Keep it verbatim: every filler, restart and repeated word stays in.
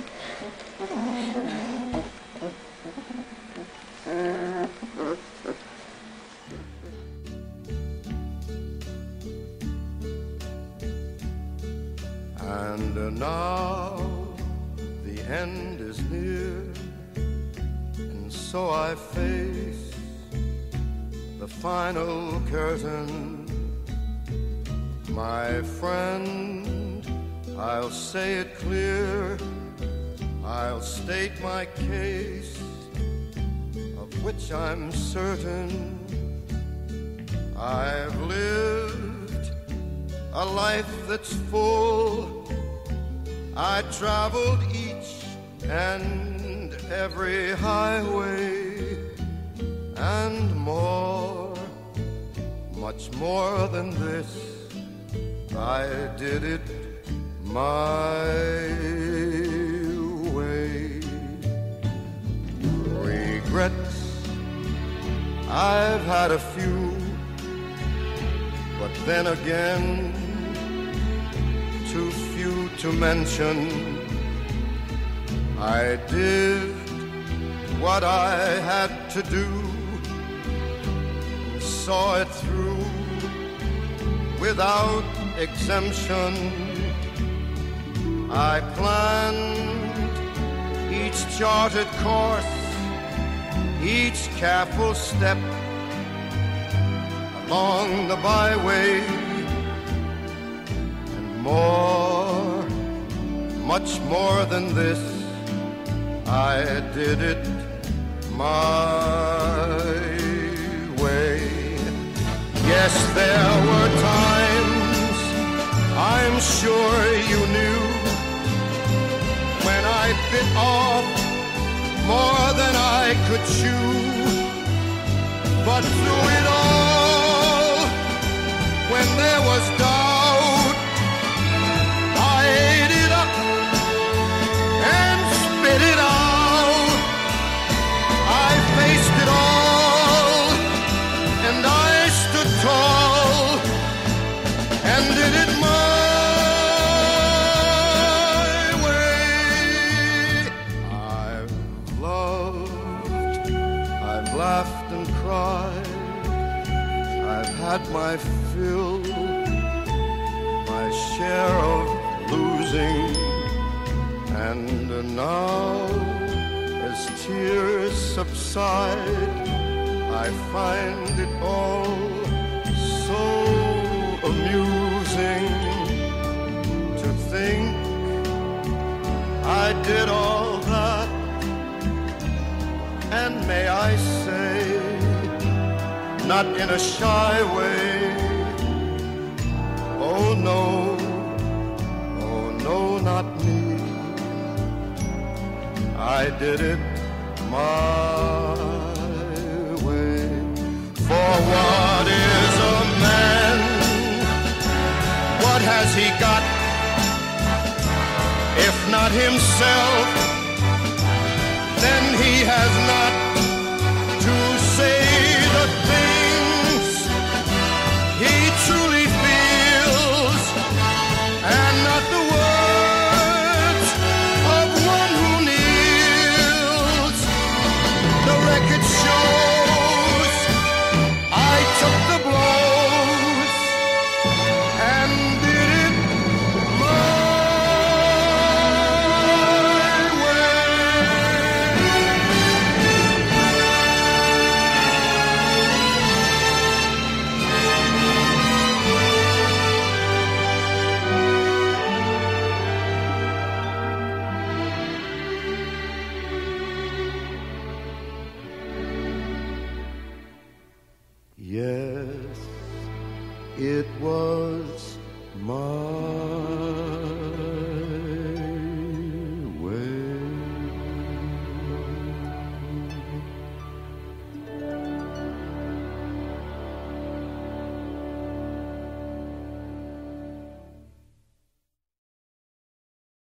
And now the end is near, and so I face the final curtain. My friend, I'll say it clear, I'll state my case, of which I'm certain. I've lived a life that's full. I traveled each and every highway, and more, much more than this, I did it my way. Regrets, I've had a few, but then again, too few to mention. I did what I had to do, saw it through without exemption. I planned each charted course, each careful step along the byway, and more, much more than this, I did it my way. Yes, there were times, I'm sure you knew, when I bit off more than I could chew. But through it all, when there was doubt, I ate it up and spit it out. I faced it all, and I stood tall, and did it my way. I've loved, I've laughed and cried, I've had my fill, my share of losing, and now, as tears subside, I find it all so amusing to think I did all that, and may I say, not in a shy way, oh no, oh no, not me. I did it my way. For what is a man? What has he got? If not himself, then he has not